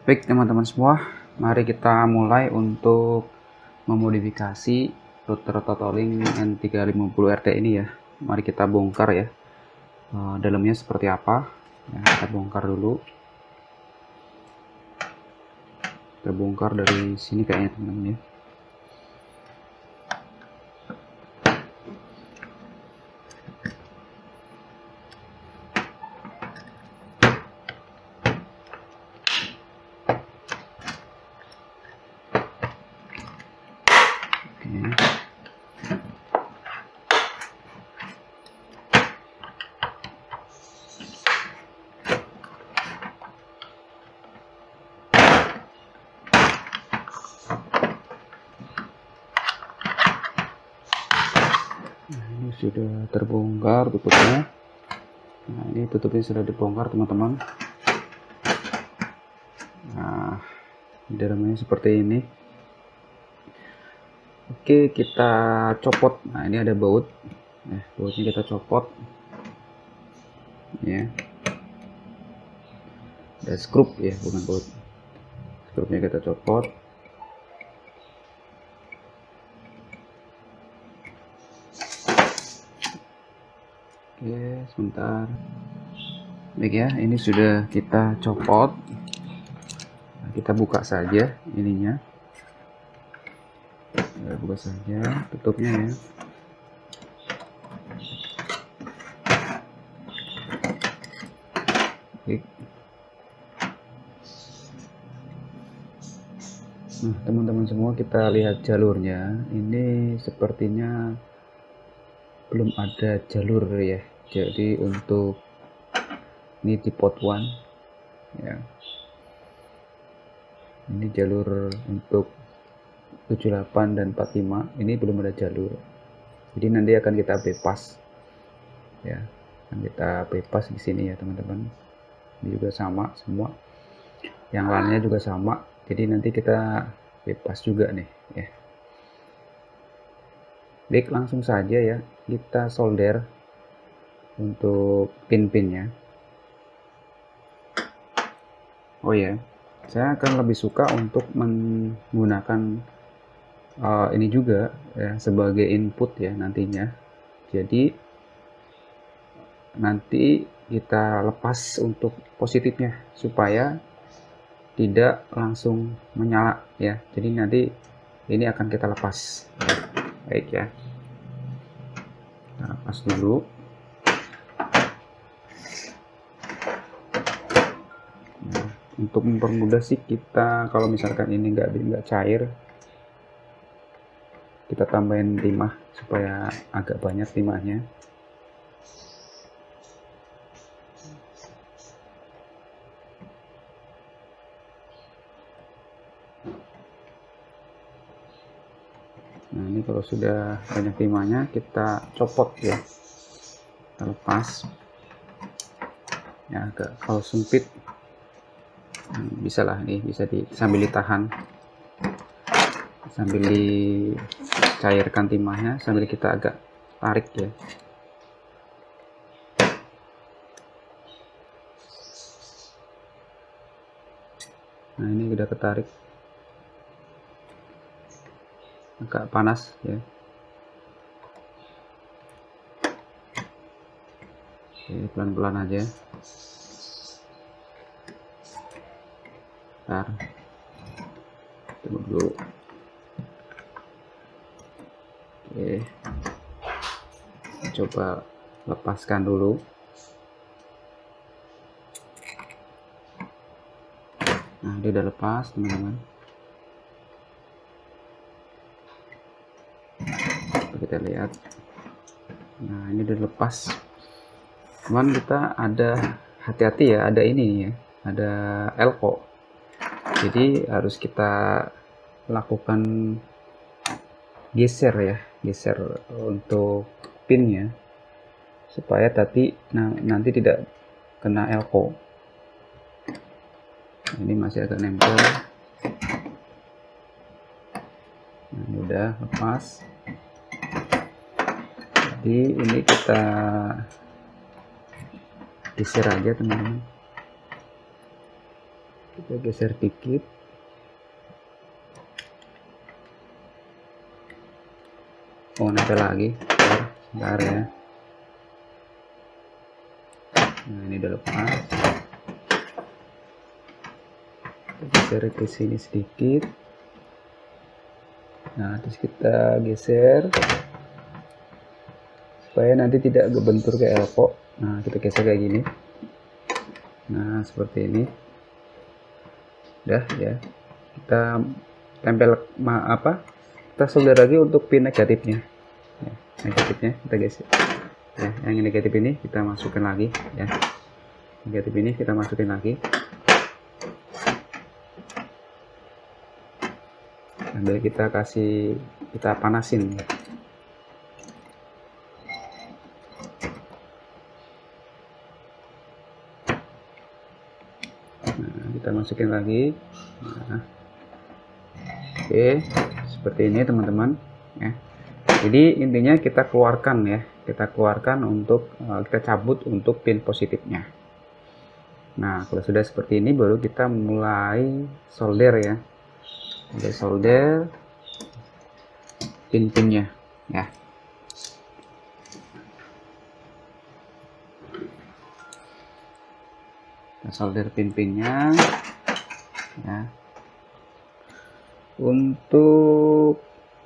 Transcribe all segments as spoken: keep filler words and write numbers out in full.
Baik teman-teman semua, mari kita mulai untuk memodifikasi router Totoling N tiga lima nol R T ini ya. Mari kita bongkar ya, uh, dalamnya seperti apa ya, kita bongkar dulu. Kita bongkar dari sini kayaknya teman-teman ya. Sudah terbongkar tutupnya. Nah, ini tutupnya sudah dibongkar teman-teman. Nah, dalamnya seperti ini. Oke, kita copot. Nah, ini ada baut. Nah, bautnya kita copot. Ya. Ada skrup ya, bukan baut. Skrupnya kita copot. Oke, sebentar. Baik ya, ini sudah kita copot. Nah, kita buka saja ininya. Kita buka saja tutupnya ya. Oke. Nah, teman-teman semua, kita lihat jalurnya. Ini sepertinya belum ada jalur ya, jadi untuk ini di port one ya, ini jalur untuk tujuh puluh delapan dan empat puluh lima ini belum ada jalur, jadi nanti akan kita bypass ya, akan kita bypass di sini ya teman-teman. Ini juga sama semua, yang lainnya juga sama, jadi nanti kita bypass juga nih ya. Baik, langsung saja ya, kita solder untuk pin-pinnya. Oh ya, saya akan lebih suka untuk menggunakan uh, ini juga ya, sebagai input ya nantinya. Jadi nanti kita lepas untuk positifnya supaya tidak langsung menyala ya. Jadi nanti ini akan kita lepas. Baik ya, nah, lepas dulu. Nah, untuk mempermudah sih kita, kalau misalkan ini nggak nggak cair, kita tambahin timah supaya agak banyak timahnya. Nah, ini kalau sudah banyak timahnya kita copot ya, kita lepas ya. Agak kalau sempit hmm, bisa lah nih, bisa di sambil ditahan, sambil dicairkan timahnya, sambil kita agak tarik ya. Nah, ini udah ketarik, agak panas ya. Oke, pelan-pelan aja. Bentar, tunggu dulu. Oke, coba lepaskan dulu. Nah, dia udah lepas teman-teman. Kita lihat, nah ini udah lepas. Cuman kita ada hati-hati ya, ada ini ya, ada elko, jadi harus kita lakukan geser ya, geser untuk pinnya supaya tadi nah, nanti tidak kena elko. Ini masih agak nempel. Nah, ini udah lepas. Jadi ini kita geser aja teman-teman. kita geser dikit. Oh, nempel lagi. Bentar ya. Nah, ini udah lepas. Kita geser ke sini sedikit. Nah, terus kita geser supaya nanti tidak kebentur kayak elko. Nah, kita geser kayak gini. Nah, seperti ini. Udah ya. Kita tempel ma apa? Kita solder lagi untuk pin negatifnya. Ya, negatifnya kita geser. Ya, yang negatif ini kita masukkan lagi ya. Negatif ini kita masukin lagi. Sambil kita kasih kita panasin. Nah, kita masukin lagi. Nah, oke, seperti ini teman-teman ya. Jadi intinya kita keluarkan ya, kita keluarkan untuk uh, kita cabut untuk pin positifnya. Nah, kalau sudah seperti ini baru kita mulai solder ya, mulai solder pin-pinnya ya. Kita solder pin-pinnya ya. Untuk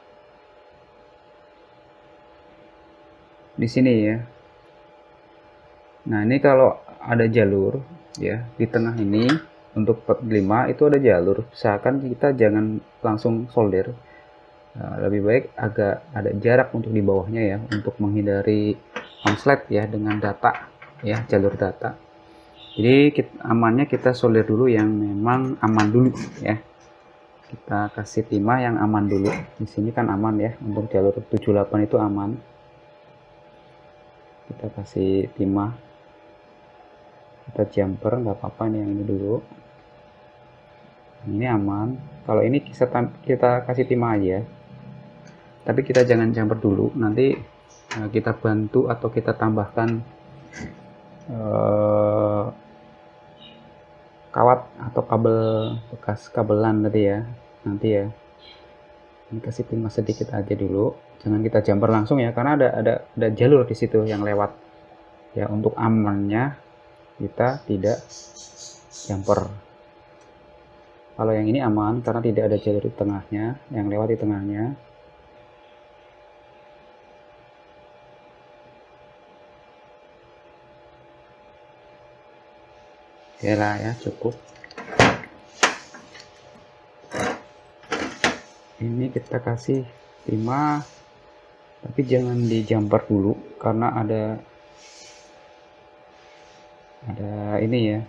di sini ya. Nah, ini kalau ada jalur ya di tengah ini untuk port lima itu ada jalur, usahakan kita jangan langsung solder. Nah, lebih baik agak ada jarak untuk di bawahnya ya, untuk menghindari konslet ya dengan data ya, jalur data. Jadi kita, amannya kita solder dulu yang memang aman dulu ya. Kita kasih timah yang aman dulu. Di sini kan aman ya, untuk jalur tujuh puluh delapan itu aman. Kita kasih timah, kita jumper nggak apa-apa nih, yang ini dulu, ini aman. Kalau ini kita, kita kasih timah aja, tapi kita jangan jumper dulu, nanti nah, kita bantu atau kita tambahkan eh, kawat atau kabel bekas kabelan tadi ya, nanti ya. Ini kasih timah sedikit aja dulu, jangan kita jumper langsung ya, karena ada ada ada jalur di situ yang lewat ya. Untuk amannya kita tidak jumper. Kalau yang ini aman karena tidak ada jalur di tengahnya, yang lewat di tengahnya. Oke lah ya, cukup. Ini kita kasih timah, tapi jangan di jumper dulu karena ada ada ini ya,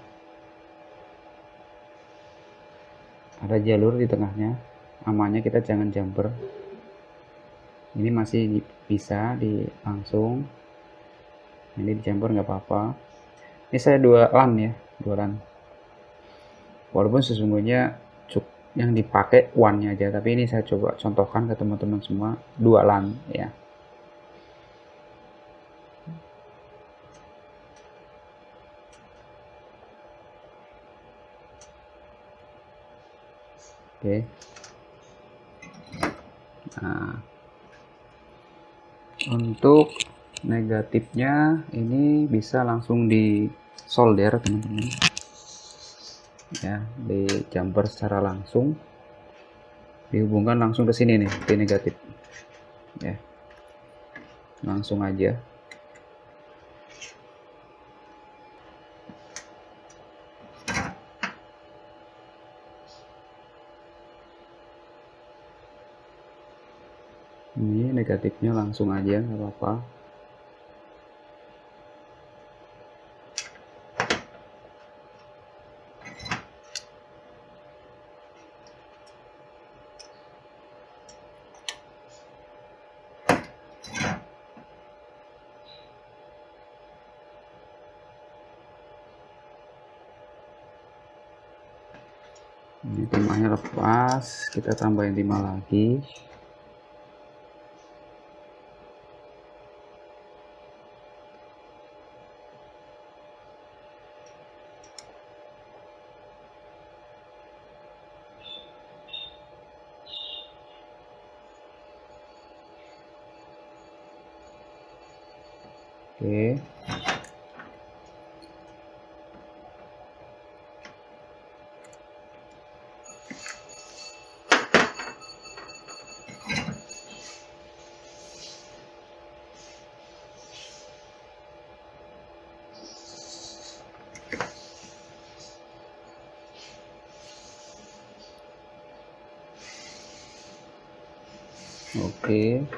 ada jalur di tengahnya. Amannya kita jangan jumper. Ini masih bisa di langsung, ini di jumper nggak apa-apa. Ini saya dua LAN ya, dua LAN, walaupun sesungguhnya cukup yang dipakai one-nya aja, tapi ini saya coba contohkan ke teman-teman semua, dua LAN ya. Oke. Nah, untuk negatifnya ini bisa langsung di solder teman-teman ya, di jumper secara langsung, dihubungkan langsung ke sini nih, pin negatif ya, langsung aja. Ini negatifnya langsung aja, nggak apa-apa. Ini timahnya lepas, kita tambahin timah lagi. Oke. Oke.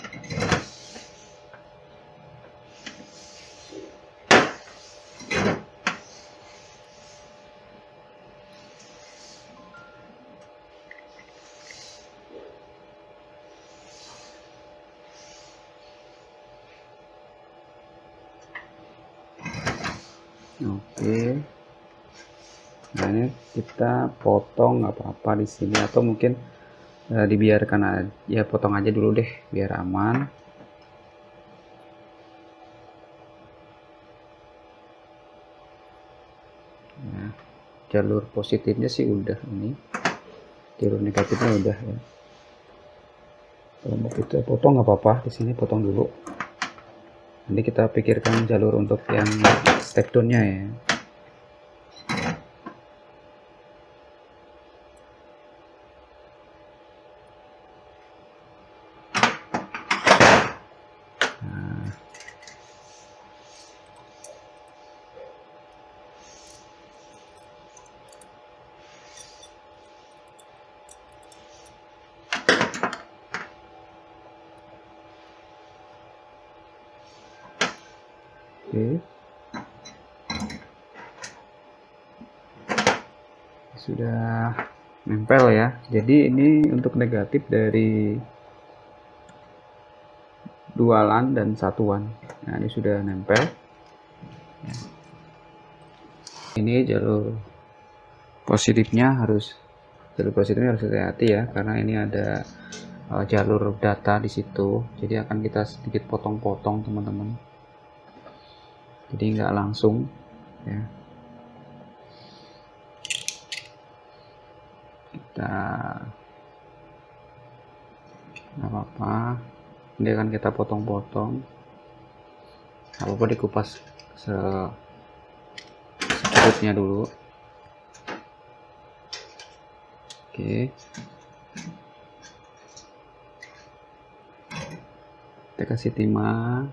Oke. Nah, ini kita potong nggak apa-apa di sini, atau mungkin eh, dibiarkan aja, ya potong aja dulu deh biar aman. Nah, jalur positifnya sih udah, ini jalur negatifnya udah ya. Kalau mau kita potong nggak apa-apa, di sini potong dulu. Nanti kita pikirkan jalur untuk yang step down-nya ya. Oke. Sudah nempel ya. Jadi ini untuk negatif dari dualan dan satuan. Nah, ini sudah nempel. Ini jalur positifnya harus jalur positifnya harus hati-hati ya, karena ini ada uh, jalur data di situ. Jadi akan kita sedikit potong-potong teman-teman. Jadi nggak langsung ya. Kita nggak apa-apa, ini akan kita potong-potong, nggak apa-apa, dikupas se secukupnya dulu. Oke, kita kasih timah.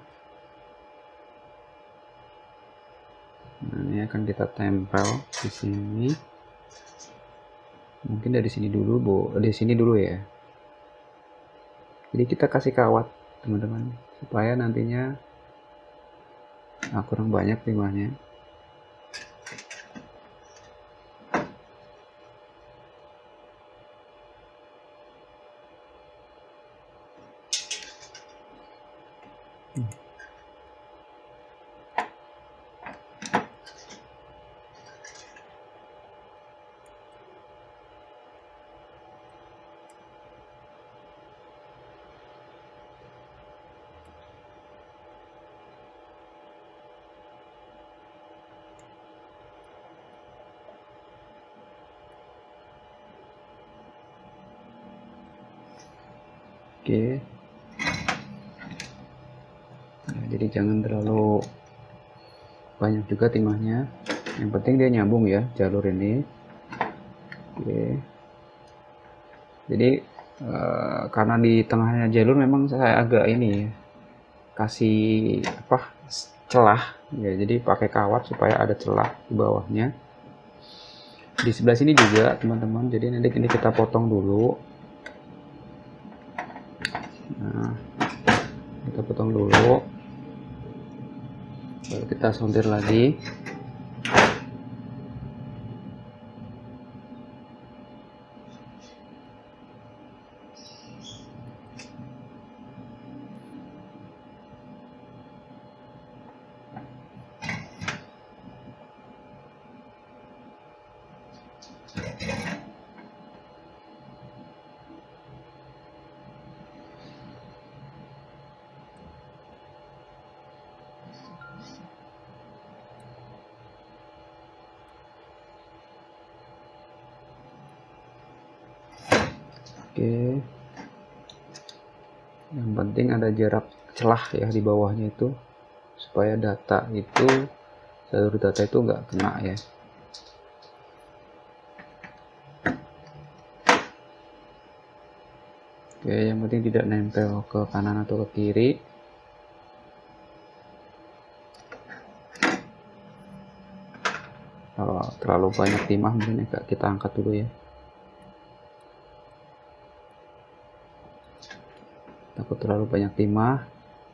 Nah, ini akan kita tempel di sini. Mungkin dari sini dulu, Bu. Dari sini dulu ya. Jadi kita kasih kawat, teman-teman, supaya nantinya nah, kurang banyak timahnya. Hmm. Oke. Nah, jadi jangan terlalu banyak juga timahnya. Yang penting dia nyambung ya jalur ini. Oke. Jadi eh, karena di tengahnya jalur memang saya agak ini ya, kasih apa celah ya. Jadi pakai kawat supaya ada celah di bawahnya. Di sebelah sini juga teman-teman. Jadi nanti ini kita potong dulu. Nah, kita potong dulu, baru kita sontir lagi. Oke, yang penting ada jarak celah ya di bawahnya itu. supaya data itu, jalur data itu nggak kena ya. Oke, yang penting tidak nempel ke kanan atau ke kiri. Kalau terlalu banyak timah mungkin kita angkat dulu ya. Takut terlalu banyak timah.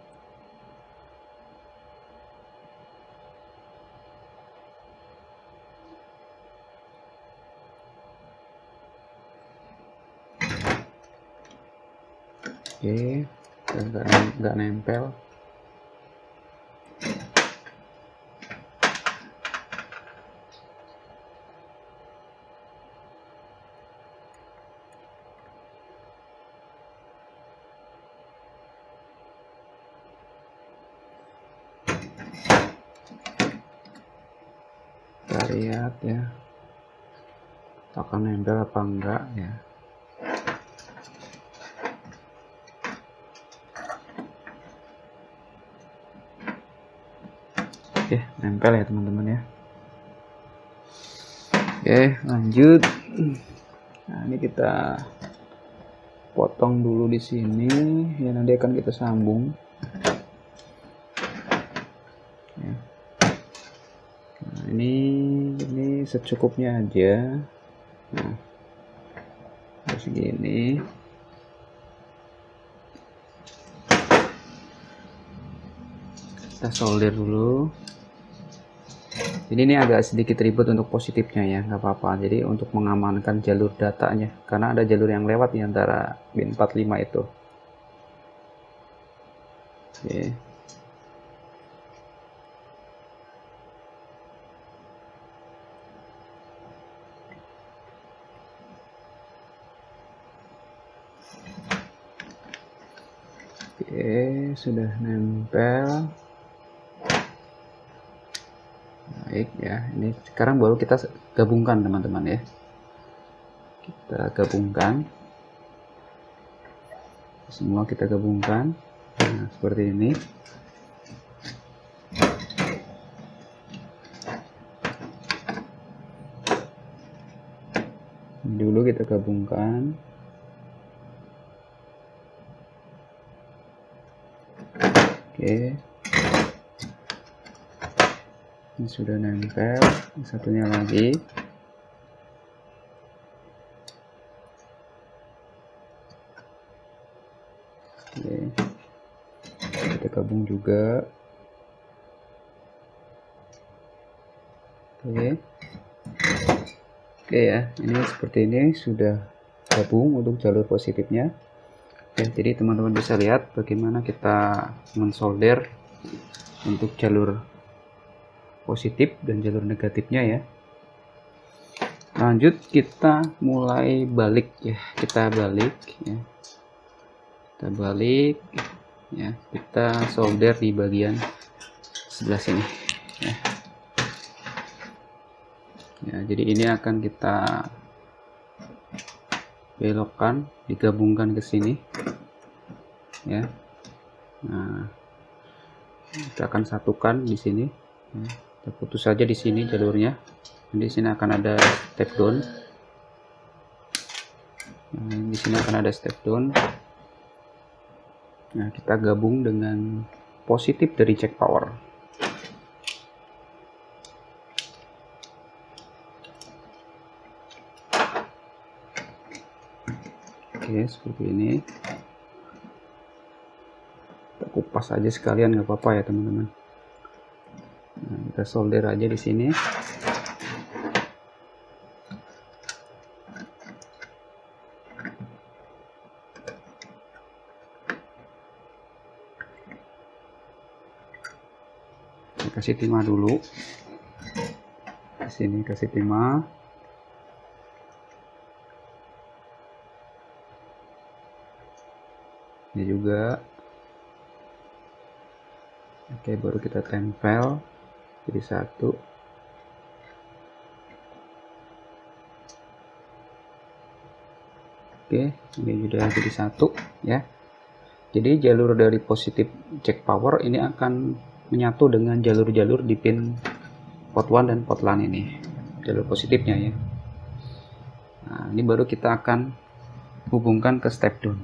Oke, nggak nggak nempel. Kita lihat ya, apakah nempel apa enggak ya. Oke, nempel ya teman-teman ya. Oke, lanjut. Nah, ini kita potong dulu di sini ya, nanti akan kita sambung ya. Nah, ini ini secukupnya aja. Nah, harus gini. Kita solder dulu. Jadi ini agak sedikit ribet untuk positifnya ya, nggak apa-apa. Jadi untuk mengamankan jalur datanya, karena ada jalur yang lewat di antara bin empat puluh lima itu. Oke. Oke, sudah nempel. Baik ya, ini sekarang baru kita gabungkan teman-teman ya. Kita gabungkan. Semua kita gabungkan. Nah, seperti ini. Ini dulu kita gabungkan. Oke. Ini sudah nempel, satunya lagi. Oke. Kita gabung juga. Oke. Oke ya, ini seperti ini sudah gabung untuk jalur positifnya. Oke, jadi teman-teman bisa lihat bagaimana kita mensolder untuk jalur positif dan jalur negatifnya ya. Lanjut kita mulai balik ya, kita balik ya, kita balik ya, kita solder di bagian sebelah sini ya. Ya, jadi ini akan kita belokkan, digabungkan ke sini ya. Nah, kita akan satukan di sini ya. Kita putus saja di sini jalurnya. Di sini akan ada step down. Nah, di sini akan ada step down. Nah, kita gabung dengan positif dari check power. Oke, seperti ini. Kita kupas aja sekalian, nggak apa-apa ya teman-teman. Nah, kita solder aja di sini. Kita kasih timah dulu. Di sini kasih timah. Ini juga. Oke, baru kita tempel jadi satu. Oke, ini sudah jadi satu ya. Jadi jalur dari positif check power ini akan menyatu dengan jalur-jalur di pin port one dan port LAN ini, jalur positifnya ya. Nah, ini baru kita akan hubungkan ke step down.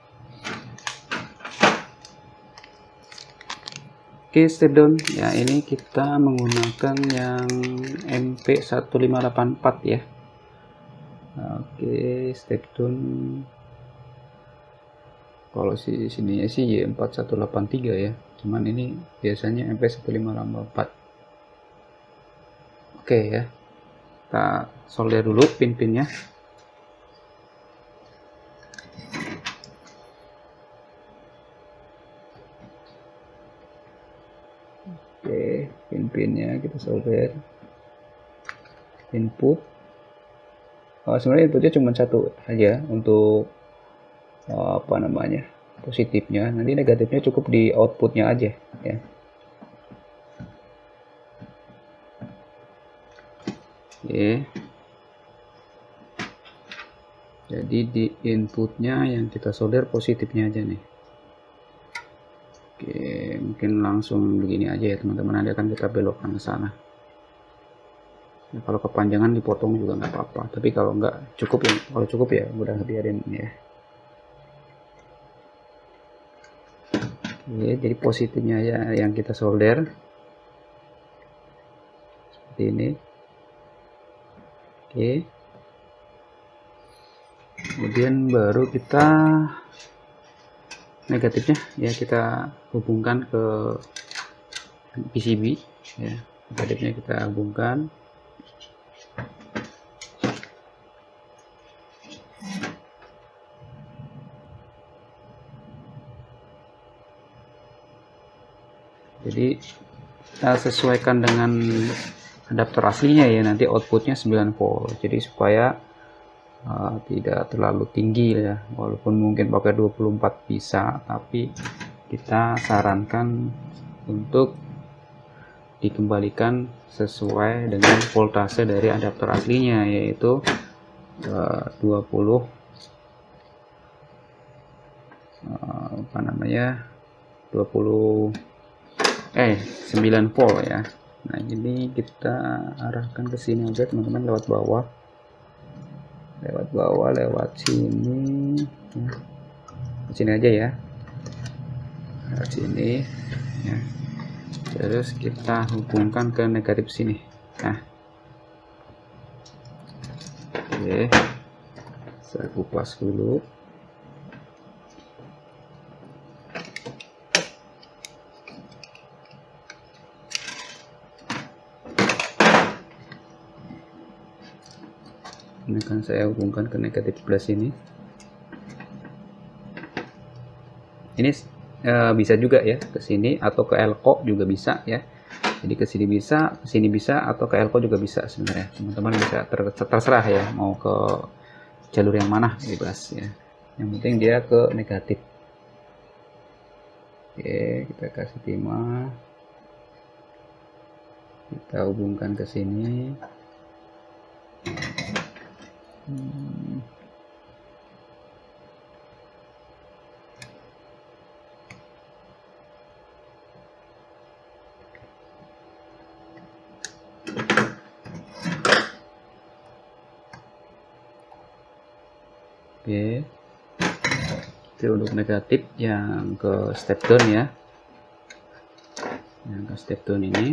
Oke, step down ya, ini kita menggunakan yang M P satu lima delapan empat ya. Oke, step down kalau si sini sih Y empat satu delapan tiga ya, cuman ini biasanya M P satu lima delapan empat. Oke ya, kita solder dulu pin-pinnya. Oke, pin-pinnya kita solder. Input, oh, sebenarnya inputnya cuma satu aja untuk oh, apa namanya, positifnya. Nanti negatifnya cukup di outputnya aja ya. Oke, jadi di inputnya yang kita solder positifnya aja nih. Oke, mungkin langsung begini aja ya teman-teman, nanti akan kita belokkan ke sana ya. Kalau kepanjangan dipotong juga nggak apa-apa, tapi kalau nggak cukup ya, kalau cukup ya udah biarin ya. Oke, jadi positifnya ya yang kita solder seperti ini. Oke, kemudian baru kita negatifnya ya kita hubungkan ke P C B ya, negatifnya kita hubungkan. Jadi kita sesuaikan dengan adaptor aslinya ya, nanti outputnya sembilan volt, jadi supaya uh, tidak terlalu tinggi ya, walaupun mungkin pakai dua puluh empat bisa, tapi kita sarankan untuk dikembalikan sesuai dengan voltase dari adaptor aslinya, yaitu uh, dua puluh uh, apa namanya dua puluh eh sembilan volt ya. Nah, jadi kita arahkan ke sini aja teman-teman, lewat bawah, lewat bawah, lewat sini ya. Sini aja ya, lewat sini ya. Terus kita hubungkan ke negatif sini. Nah, oke, saya kupas dulu. Ini kan saya hubungkan ke negatif plus ini. Ini e, bisa juga ya ke sini atau ke elko juga bisa ya. Jadi ke sini bisa, ke sini bisa, atau ke elko juga bisa sebenarnya. Teman-teman bisa ter terserah ya mau ke jalur yang mana, bebas ya. Yang penting dia ke negatif. Oke, kita kasih timah. Kita hubungkan ke sini. Hmm. Oke, itu untuk negatif yang ke step down ya, yang ke step down ini.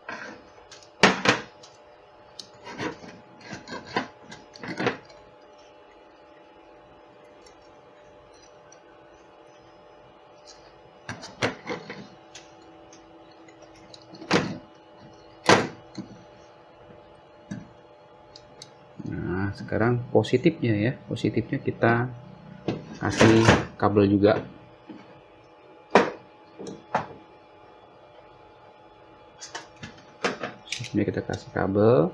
Nah, sekarang positifnya ya, positifnya kita kasih kabel juga. Ini kita kasih kabel.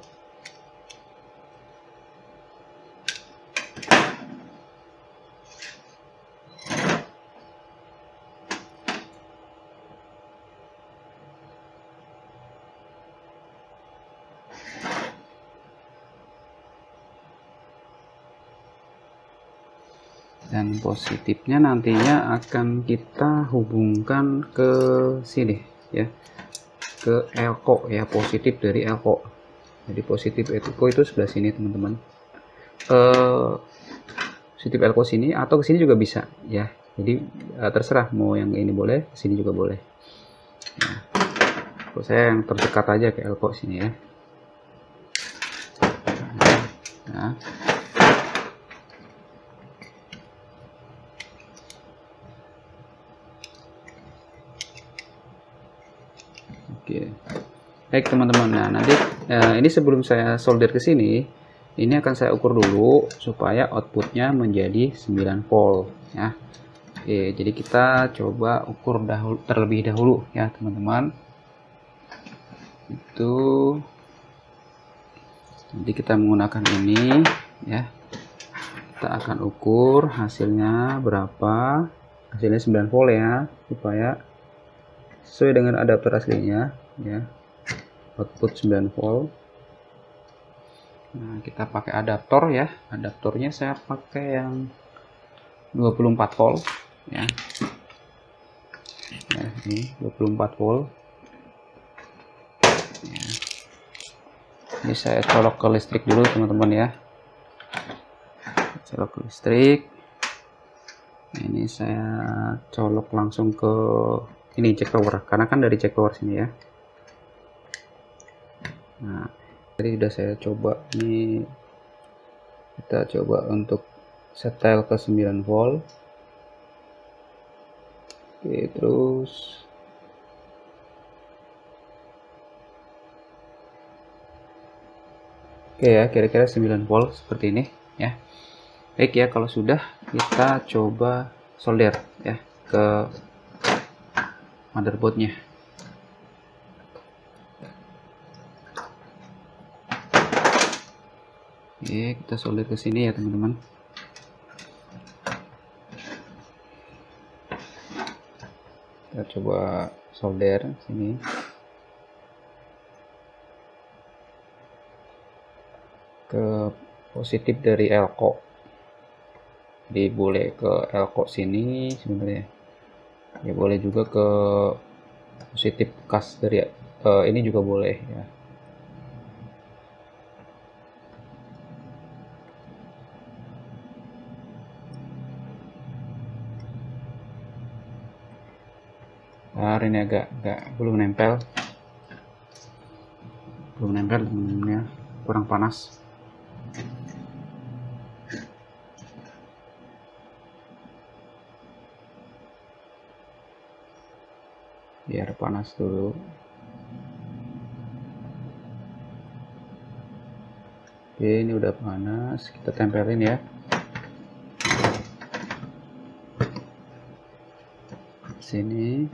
Dan positifnya nantinya akan kita hubungkan ke sini ya ke elko ya, positif dari elko. Jadi positif elko itu sebelah sini teman-teman, eh, positif elko sini atau ke sini juga bisa ya. Jadi eh, terserah mau yang ini boleh, sini juga boleh. Nah, kalau saya yang terdekat aja ke elko sini ya. Nah, oke, baik teman-teman. Nah nanti eh, ini sebelum saya solder ke sini, ini akan saya ukur dulu supaya outputnya menjadi sembilan volt ya. Oke, jadi kita coba ukur dahulu, terlebih dahulu ya teman-teman. Itu nanti kita menggunakan ini ya, kita akan ukur hasilnya berapa. Hasilnya sembilan volt ya, supaya sesuai dengan adapter aslinya ya, output sembilan volt. Nah kita pakai adaptor ya, adaptornya saya pakai yang dua puluh empat volt ya, ya ini dua puluh empat volt ya. Ini saya colok ke listrik dulu teman-teman ya, colok ke listrik. Ini saya colok langsung ke ini jack power, karena kan dari jack power sini ya. Nah tadi sudah saya coba, ini kita coba untuk setel ke sembilan volt. Oke, terus oke ya, kira-kira sembilan volt seperti ini ya. Baik ya, kalau sudah kita coba solder ya ke motherboardnya. Oke, kita solder ke sini ya teman-teman. Kita coba solder sini. Ke positif dari elko. Jadi boleh ke elko sini sebenarnya. Ya boleh juga ke positif kas dari uh, ini juga boleh ya. Nah, ini agak agak belum nempel, belum nempel teman-teman ya, kurang panas. Biar panas dulu. Oke, ini udah panas, kita tempelin ya. Sini.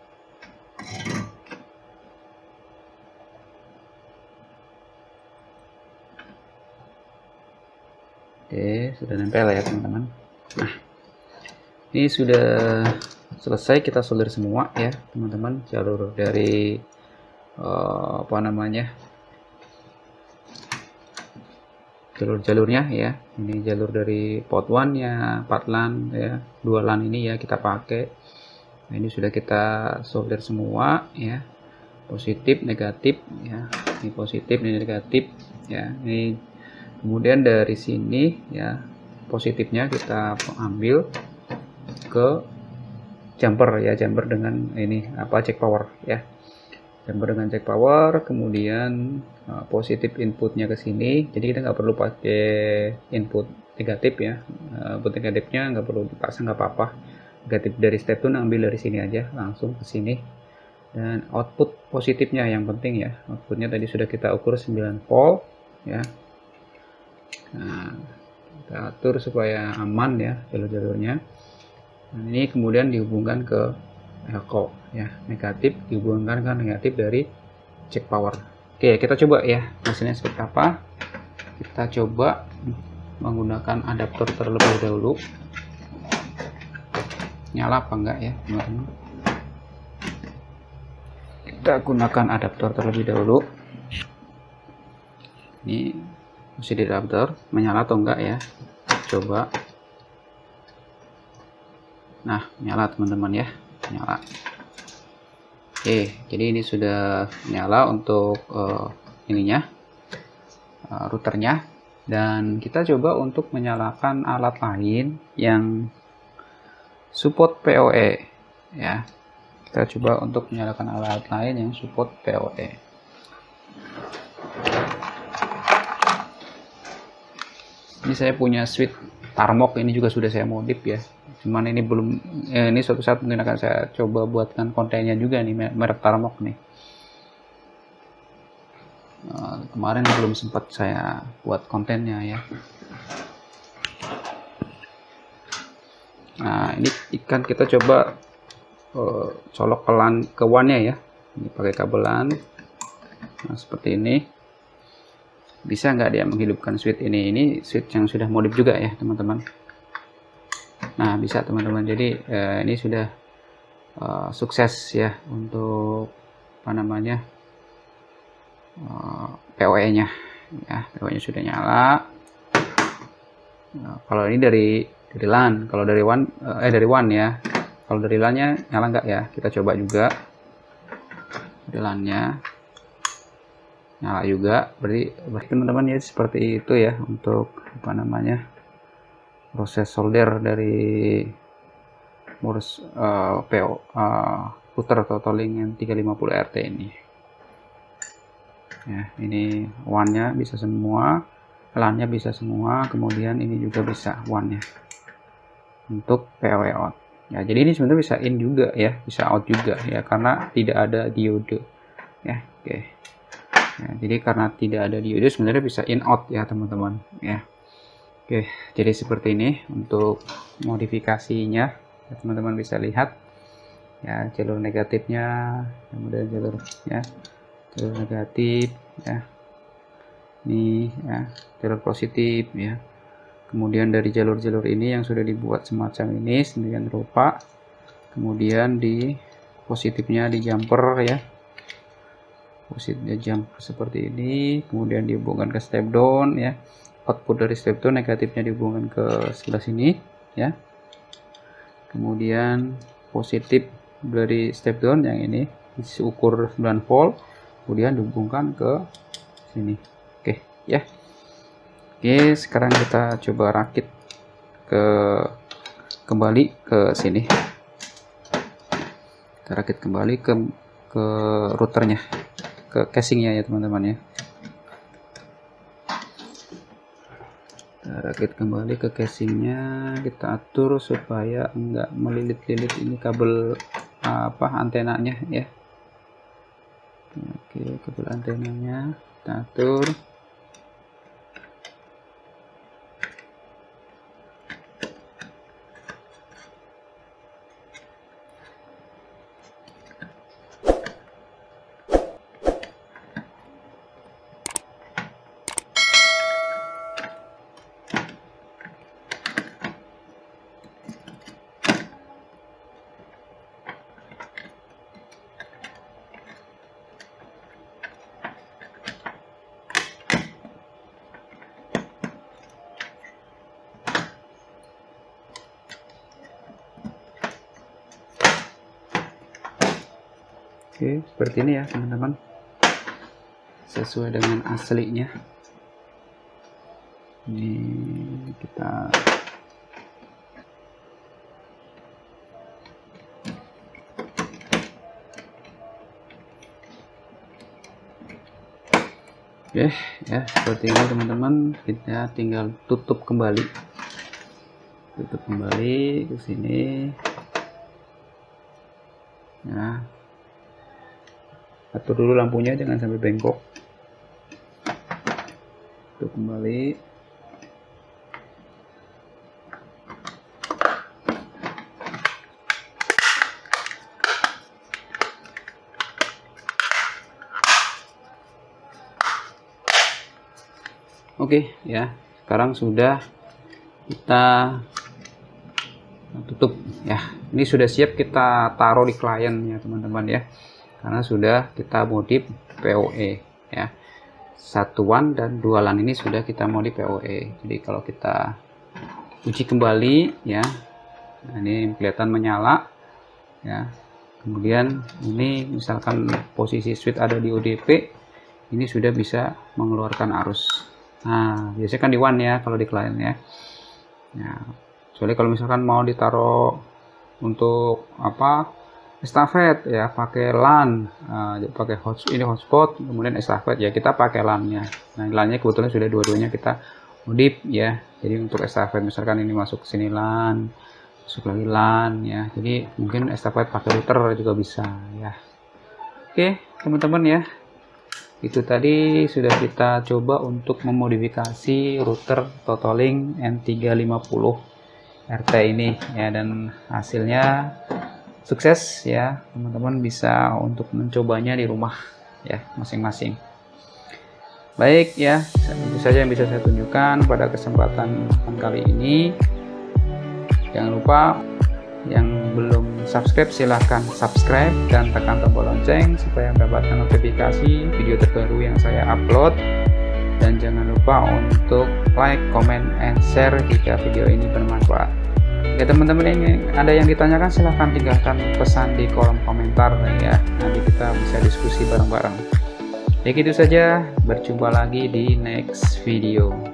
Oke, sudah nempel ya teman-teman. Nah, ini sudah selesai, kita solder semua ya teman-teman, jalur dari uh, apa namanya, jalur-jalurnya ya. Ini jalur dari port one nya, empat LAN ya, dua LAN ini ya kita pakai. Nah, ini sudah kita solder semua ya, positif negatif ya, ini positif ini negatif ya. Ini kemudian dari sini ya, positifnya kita ambil ke jumper ya, jumper dengan ini apa, jack power ya, jumper dengan jack power. Kemudian uh, positif inputnya ke sini, jadi kita nggak perlu pakai input negatif ya, uh, input negatifnya nggak perlu dipasang, nggak apa-apa. Negatif dari step tune ambil dari sini aja, langsung ke sini. Dan output positifnya yang penting ya, outputnya tadi sudah kita ukur sembilan volt ya. Nah, kita atur supaya aman ya jalur-jalurnya. Nah, ini kemudian dihubungkan ke elko ya, negatif dihubungkan ke negatif dari jack power. Oke, kita coba ya hasilnya seperti apa. Kita coba menggunakan adaptor terlebih dahulu, nyala apa enggak ya teman-teman. Kita gunakan adaptor terlebih dahulu. Ini masih di adaptor, menyala atau enggak ya, coba. Nah, nyala teman-teman ya, nyala. Oke, jadi ini sudah nyala untuk uh, ininya, uh, routernya. Dan kita coba untuk menyalakan alat lain yang support P O E ya. Kita coba untuk menyalakan alat lain yang support P O E. Ini saya punya switch Tarmok, ini juga sudah saya modif ya. Cuman ini belum, eh, ini suatu saat mungkin akan saya coba buatkan kontennya juga nih, merek Tarmok nih. Uh, kemarin belum sempat saya buat kontennya ya. Nah, ini ikan kita coba uh, colok ke LAN ke WAN-nya ya. Ini pakai kabel LAN. Nah, seperti ini. Bisa nggak dia menghidupkan switch ini? Ini switch yang sudah modif juga ya, teman-teman. Nah, bisa teman-teman. Jadi uh, ini sudah uh, sukses ya untuk apa namanya? Uh, P O E-nya ya. P O E-nya sudah nyala. Nah, kalau ini dari dari LAN, kalau dari WAN eh dari WAN ya. Kalau dari LAN-nya nyala nggak ya? Kita coba juga. Dari LAN-nya nyala juga. Berarti berarti teman-teman ya seperti itu ya untuk apa namanya? Proses solder dari modus uh, P O uh, router Totalink yang tiga lima nol R T ini. Ya, ini WAN-nya bisa semua, LAN-nya bisa semua, kemudian ini juga bisa WAN-nya untuk P O E out. Ya, jadi ini sebenarnya bisa in juga ya, bisa out juga ya, karena tidak ada diode. Ya, oke. Okay. Ya, jadi karena tidak ada diode sebenarnya bisa in out ya teman-teman. Ya, oke. Okay. Jadi seperti ini untuk modifikasinya, teman-teman bisa lihat. Ya, jalur negatifnya, kemudian jalur ya. Jalur negatif ya, ini ya jalur positif ya. Kemudian dari jalur-jalur ini yang sudah dibuat semacam ini sedemikian rupa, kemudian di positifnya di jumper ya, positifnya jumper seperti ini, kemudian dihubungkan ke step down ya, output dari step down negatifnya dihubungkan ke sebelah sini ya, kemudian positif dari step down yang ini diukur sembilan volt, kemudian dihubungkan ke sini. Oke ya. Oke, sekarang kita coba rakit ke kembali ke sini. Kita rakit kembali ke ke routernya, ke casingnya ya teman-teman ya. Kita rakit kembali ke casingnya, kita atur supaya enggak melilit-lilit ini kabel apa antenanya ya. Oke, kabel antenanya kita atur. Oke, seperti ini ya teman-teman, sesuai dengan aslinya. Ini kita oke ya, seperti ini teman-teman. Kita tinggal tutup kembali, tutup kembali ke sini ya. Atur dulu lampunya, jangan sampai bengkok. Tutup kembali. Oke ya, sekarang sudah kita tutup ya. Ini sudah siap kita taruh di klien ya teman-teman ya, karena sudah kita modif P O E ya. Satu WAN dan dua LAN ini sudah kita modif P O E. Jadi kalau kita uji kembali ya, nah ini kelihatan menyala ya. Kemudian ini misalkan posisi switch ada di O D P, ini sudah bisa mengeluarkan arus. Nah, biasanya kan di one ya kalau di client ya. Nah, kecuali kalau misalkan mau ditaruh untuk apa estafet ya, pakai LAN, uh, pakai hot ini hotspot, kemudian estafet ya kita pakai LAN-nya. Nah, LAN-nya kebetulan sudah dua-duanya kita modif ya. Jadi untuk estafet misalkan ini masuk ke sini LAN, masuk lagi LAN ya. Jadi mungkin estafet pakai router juga bisa ya. Oke, teman-teman ya. Itu tadi sudah kita coba untuk memodifikasi router Totolink N tiga lima nol R T ini ya, dan hasilnya sukses ya. Teman-teman bisa untuk mencobanya di rumah ya masing-masing. Baik ya, itu saja yang bisa saya tunjukkan pada kesempatan kali ini. Jangan lupa yang belum subscribe silahkan subscribe dan tekan tombol lonceng supaya mendapatkan notifikasi video terbaru yang saya upload. Dan jangan lupa untuk like, comment, and share jika video ini bermanfaat. Ya teman-teman, ini ada yang ditanyakan silahkan tinggalkan pesan di kolom komentar ya, nanti kita bisa diskusi bareng-bareng. Ya gitu saja, berjumpa lagi di next video.